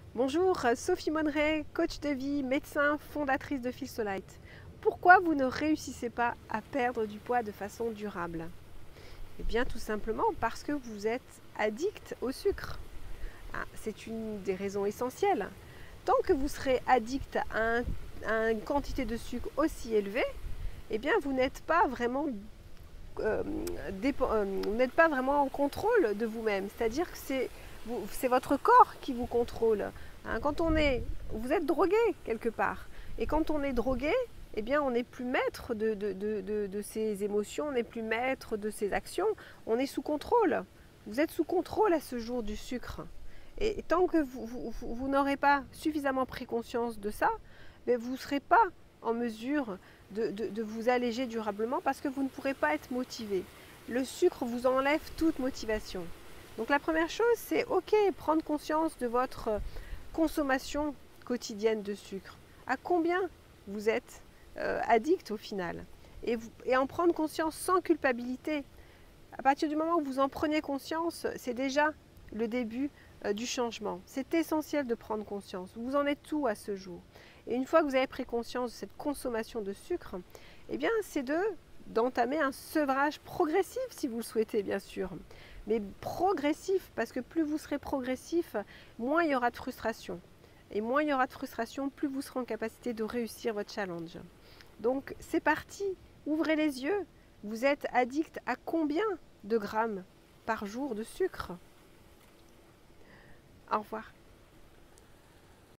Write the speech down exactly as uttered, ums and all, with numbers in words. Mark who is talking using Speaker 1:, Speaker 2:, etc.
Speaker 1: Bonjour, Sophie Monneret, coach de vie, médecin, fondatrice de Feelsolite. Pourquoi vous ne réussissez pas à perdre du poids de façon durable? Eh bien tout simplement parce que vous êtes addict au sucre. Ah, c'est une des raisons essentielles. Tant que vous serez addict à, un, à une quantité de sucre aussi élevée, eh bien vous n'êtes pas vraiment euh, euh, vous n'êtes pas vraiment en contrôle de vous-même. C'est-à-dire que c'est c'est votre corps qui vous contrôle. Hein, quand on est, vous êtes drogué quelque part. Et quand on est drogué, eh bien, on n'est plus maître de, de, de, de, de ses émotions, on n'est plus maître de ses actions. On est sous contrôle. Vous êtes sous contrôle à ce jour du sucre. Et tant que vous, vous, vous n'aurez pas suffisamment pris conscience de ça, mais vous ne serez pas en mesure de, de, de vous alléger durablement parce que vous ne pourrez pas être motivé. Le sucre vous enlève toute motivation. Donc la première chose, c'est ok, prendre conscience de votre consommation quotidienne de sucre. À combien vous êtes euh, addict au final, et, vous, et en prendre conscience sans culpabilité. À partir du moment où vous en prenez conscience, c'est déjà le début euh, du changement. C'est essentiel de prendre conscience. Vous en êtes où à ce jour? Et une fois que vous avez pris conscience de cette consommation de sucre, eh bien c'est de d'entamer un sevrage progressif si vous le souhaitez bien sûr. Mais progressif, parce que plus vous serez progressif, moins il y aura de frustration. Et moins il y aura de frustration, plus vous serez en capacité de réussir votre challenge. Donc c'est parti, ouvrez les yeux. Vous êtes addict à combien de grammes par jour de sucre? Au revoir.